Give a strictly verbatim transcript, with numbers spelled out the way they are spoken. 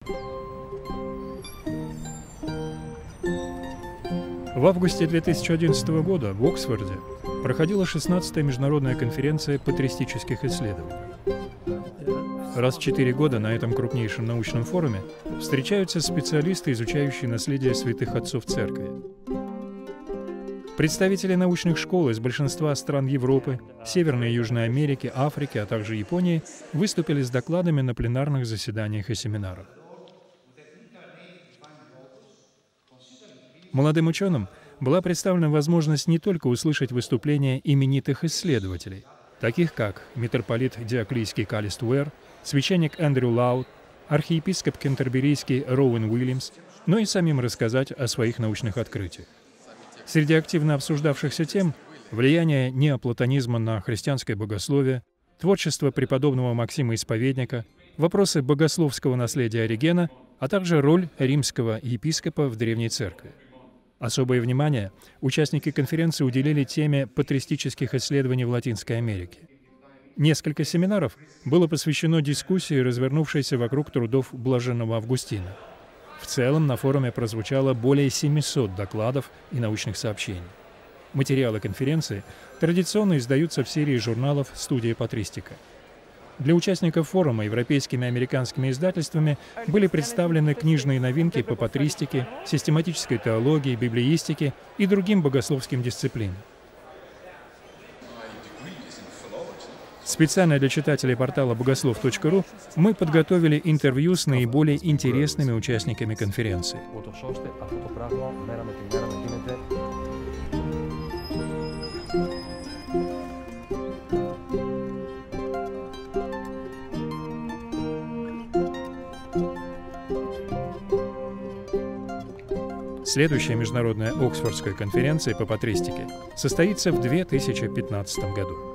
В августе две тысячи одиннадцатого года в Оксфорде проходила шестнадцатая международная конференция патристических исследований. Раз в четыре года на этом крупнейшем научном форуме встречаются специалисты, изучающие наследие святых отцов Церкви. Представители научных школ из большинства стран Европы, Северной и Южной Америки, Африки, а также Японии выступили с докладами на пленарных заседаниях и семинарах. Молодым ученым была представлена возможность не только услышать выступления именитых исследователей, таких как митрополит Диоклийский Калист Уэр, священник Эндрю Лаут, архиепископ Кентерберийский Роуэн Уильямс, но и самим рассказать о своих научных открытиях. Среди активно обсуждавшихся тем влияние неоплатонизма на христианское богословие, творчество преподобного Максима Исповедника, вопросы богословского наследия Оригена, а также роль римского епископа в Древней Церкви. Особое внимание участники конференции уделили теме патристических исследований в Латинской Америке. Несколько семинаров было посвящено дискуссии, развернувшейся вокруг трудов блаженного Августина. В целом на форуме прозвучало более семисот докладов и научных сообщений. Материалы конференции традиционно издаются в серии журналов «Студия Патристика». Для участников форума европейскими и американскими издательствами были представлены книжные новинки по патристике, систематической теологии, библеистике и другим богословским дисциплинам. Специально для читателей портала богослов точка ру мы подготовили интервью с наиболее интересными участниками конференции. Следующая международная Оксфордская конференция по патристике состоится в две тысячи пятнадцатом году.